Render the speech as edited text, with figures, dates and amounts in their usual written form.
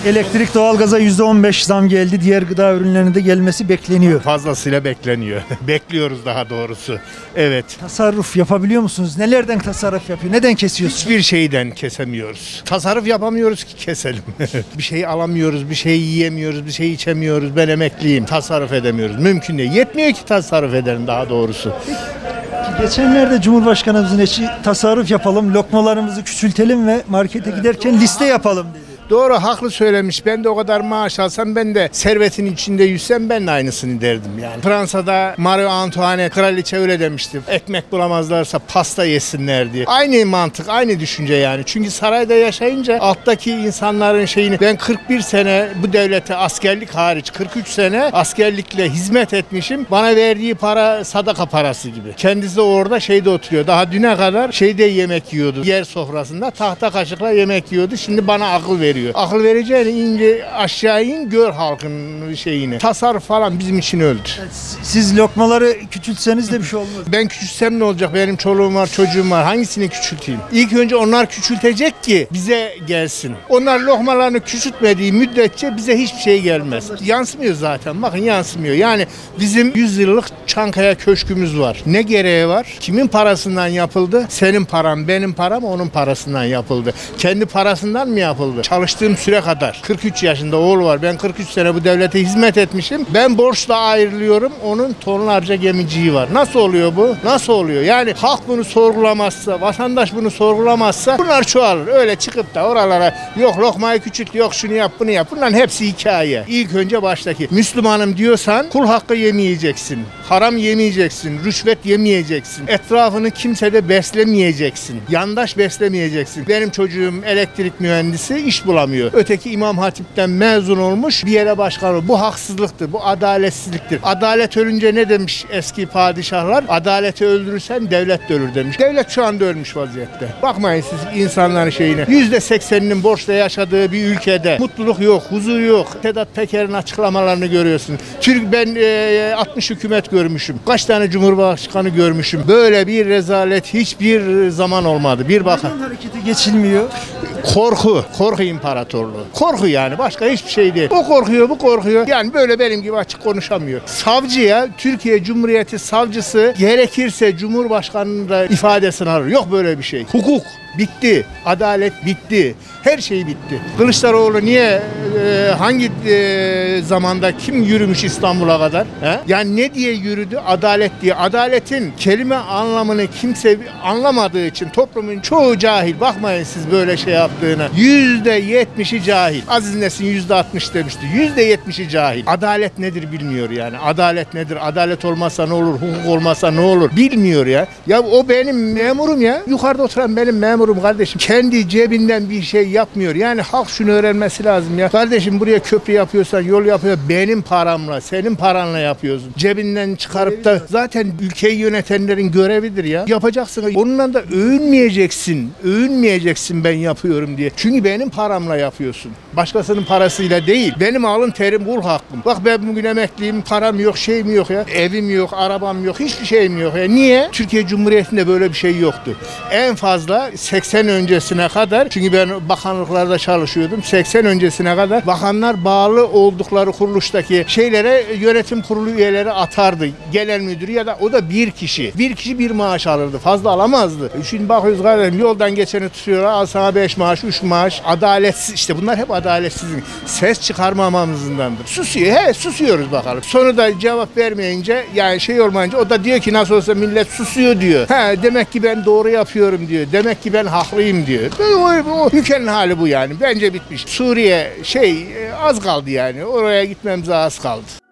Elektrik, doğalgaza %15 zam geldi. Diğer gıda ürünlerine de gelmesi bekleniyor. Fazlasıyla bekleniyor. Bekliyoruz daha doğrusu. Evet. Tasarruf yapabiliyor musunuz? Nelerden tasarruf yapıyor? Neden kesiyorsunuz? Hiçbir şeyden kesemiyoruz. Tasarruf yapamıyoruz ki keselim. Bir şey alamıyoruz, bir şey yiyemiyoruz, bir şey içemiyoruz. Ben emekliyim. Tasarruf edemiyoruz. Mümkün değil. Yetmiyor ki tasarruf edelim daha doğrusu. Geçenlerde Cumhurbaşkanımızın eşi tasarruf yapalım, lokmalarımızı küçültelim ve markete giderken liste yapalım dedi. Doğru, haklı söylemiş. Ben de o kadar maaş alsam, ben de servetin içinde yüzsem ben de aynısını derdim yani. Fransa'da Marie Antoinette kraliçe öyle demişti. Ekmek bulamazlarsa pasta yesinler diye. Aynı mantık, aynı düşünce yani. Çünkü sarayda yaşayınca alttaki insanların şeyini, ben 41 sene bu devlete askerlik hariç 43 sene askerlikle hizmet etmişim. Bana verdiği para sadaka parası gibi. Kendisi de orada şeyde oturuyor. Daha düne kadar şeyde yemek yiyordu. Yer sofrasında tahta kaşıkla yemek yiyordu. Şimdi bana akıl veriyor. Akıl vereceğini ince aşağı in, gör halkın şeyini. Tasarruf falan bizim için öldü. Siz lokmaları küçültseniz de bir şey olmaz. Ben küçültsem ne olacak? Benim çoluğum var, çocuğum var. Hangisini küçülteyim? İlk önce onlar küçültecek ki bize gelsin. Onlar lokmalarını küçültmediği müddetçe bize hiçbir şey gelmez. Yansımıyor zaten. Bakın yansımıyor. Yani bizim 100 yıllık Çankaya Köşkümüz var. Ne gereği var? Kimin parasından yapıldı? Senin param, benim param, onun parasından yapıldı. Kendi parasından mı yapıldı? Çalıştığım süre kadar. 43 yaşında oğlu var. Ben 43 sene bu devlete hizmet etmişim. Ben borçla ayrılıyorum. Onun tonlarca gemiciği var. Nasıl oluyor bu? Nasıl oluyor? Yani halk bunu sorgulamazsa, vatandaş bunu sorgulamazsa bunlar çoğalır. Öyle çıkıp da oralara yok lokmayı küçült, yok şunu yap, bunu yap. Bunların hepsi hikaye. İlk önce baştaki. Müslümanım diyorsan kul hakkı yemeyeceksin. Haram yemeyeceksin. Rüşvet yemeyeceksin. Etrafını kimsede beslemeyeceksin. Yandaş beslemeyeceksin. Benim çocuğum elektrik mühendisi, iş bulamıyor. Öteki İmam Hatip'ten mezun olmuş, bir yere başkan olmuş. Bu haksızlıktır. Bu adaletsizliktir. Adalet ölünce ne demiş eski padişahlar? Adaleti öldürürsen devlet de ölür demiş. Devlet şu anda ölmüş vaziyette. Bakmayın siz insanların şeyine. %80'inin borçla yaşadığı bir ülkede mutluluk yok, huzur yok. Sedat Peker'in açıklamalarını görüyorsun. Ben 60 hükümet görmüşüm. Kaç tane cumhurbaşkanı görmüşüm. Böyle bir rezalet hiçbir zaman olmadı. Bir bakın. Neden harekete geçilmiyor? Korku imparatorluğu. Korku yani, başka hiçbir şey değil. O korkuyor, bu korkuyor. Yani böyle benim gibi açık konuşamıyor. Savcıya, Türkiye Cumhuriyeti savcısı gerekirse Cumhurbaşkanı'nın da ifadesini alır. Yok böyle bir şey. Hukuk bitti. Adalet bitti. Her şey bitti. Kılıçdaroğlu niye, hangi zamanda kim yürümüş İstanbul'a kadar? He? Yani ne diye yürüdü? Adalet diye. Adaletin kelime anlamını kimse anlamadığı için toplumun çoğu cahil. Bakmayın siz böyle şey yaptığına. %70'i cahil. Aziz Nesin %60 demişti. %70'i cahil. Adalet nedir bilmiyor yani. Adalet nedir? Adalet olmazsa ne olur? Hukuk olmazsa ne olur? Bilmiyor ya. Ya o benim memurum ya. Yukarıda oturan benim memurum kardeşim. Kendi cebinden bir şey yapmıyor. Yani halk şunu öğrenmesi lazım ya. Kardeşim buraya köprü yapıyorsan, yol yapıyor, benim paramla, senin paranla yapıyorsun. Cebinden çıkarıp da zaten ülkeyi yönetenlerin görevidir ya. Yapacaksın. Onunla da övünmeyeceksin. Övünmeyeceksin ben yapıyorum diye. Çünkü benim paramla yapıyorsun. Başkasının parasıyla değil. Benim alın terim, kul hakkım. Bak ben bugün emekliyim. Param yok, şeyim yok ya. Evim yok, arabam yok, hiçbir şeyim yok ya. Niye? Türkiye Cumhuriyeti'nde böyle bir şey yoktu. En fazla 80 öncesine kadar, çünkü ben bakanlıklarda çalışıyordum. 80 öncesine kadar bakanlar bağlı oldukları kuruluştaki şeylere yönetim kurulu üyeleri atardı. Genel müdürü ya da o da bir kişi. Bir kişi bir maaş alırdı. Fazla alamazdı. Şimdi bakıyoruz kardeşim, yoldan geçeni tutuyorlar. Al sana 5 maaş, 3 maaş. Adaletsiz. İşte bunlar hep adaletsizlik. Ses çıkarmamamızdandır. Susuyor. Susuyoruz bakalım. Sonra da cevap vermeyince, yani şey olmayınca, o da diyor ki nasıl olsa millet susuyor diyor. Demek ki ben doğru yapıyorum diyor. Demek ki ben haklıyım diyor. O ülkenin hali bu yani. Bence bitmiş. Suriye az kaldı yani. Oraya gitmemize az kaldı.